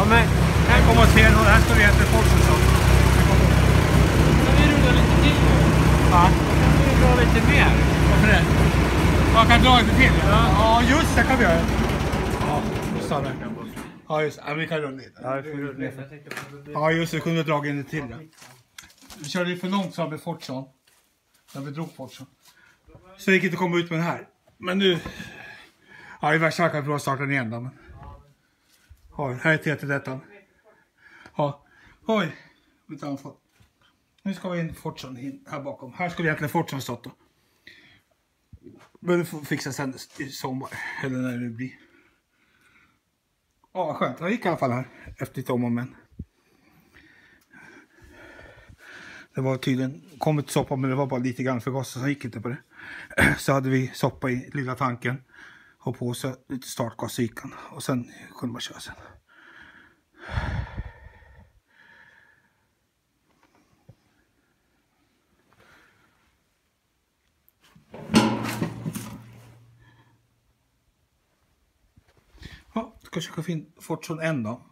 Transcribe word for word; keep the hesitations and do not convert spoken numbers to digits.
men här kommer man se, här står det egentligen Forsen så. Kan vi rulla lite till nu? Ja. Kan vi dra lite mer? Varför det? Man kan dra lite till. Ja, ja just det kan vi göra. Ja, nu stannar jag. Ja just det, ja, vi kan rulla lite. Ja, vi får rulla lite. Ja just det, kunde dra in lite till det. Vi körde för långt så med Fortson. När vi drog Fortson. Så det gick inte att komma ut med den här. Men nu... Ja, i värsta fall kan vi prova att starta den igen då. Men... Ja, här är T T detta. Ja, oj. Nu ska vi in Fortson in här bakom. Här skulle egentligen Fortson stått då. Men det får fixa sen i sommar. Eller när det blir. Ja, vad skönt. Det gick i alla fall här. Efter lite om och men. Det var tydligen kommit soppa, men det var bara lite grann för gas så gick inte på det. Så hade vi soppa i lilla tanken. Och på så lite startgas i ykan. Och sen kunde man köra sen. Ja, ska försöka finna Fortson en då.